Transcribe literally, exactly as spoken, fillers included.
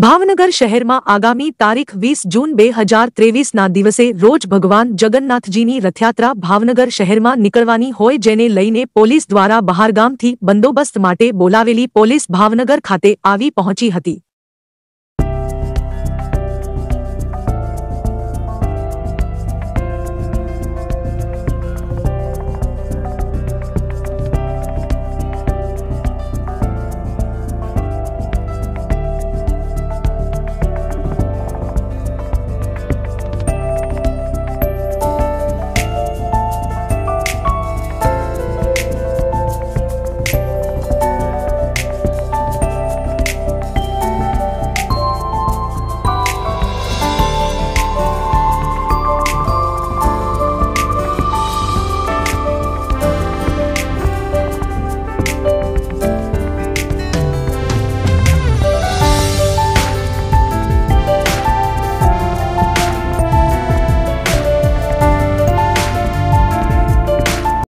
ભાવનગર શહેરમાં આગામી તારીખ વીસ જૂન બે હજાર ત્રેવીસના દિવસે રોજ ભગવાન જગન્નાથજીની રથયાત્રા ભાવનગર શહેરમાં નીકળવાની હોય, જેને લઈને પોલીસ દ્વારા બહારગામથી બંદોબસ્ત માટે બોલાવેલી પોલીસ ભાવનગર ખાતે આવી પહોંચી હતી।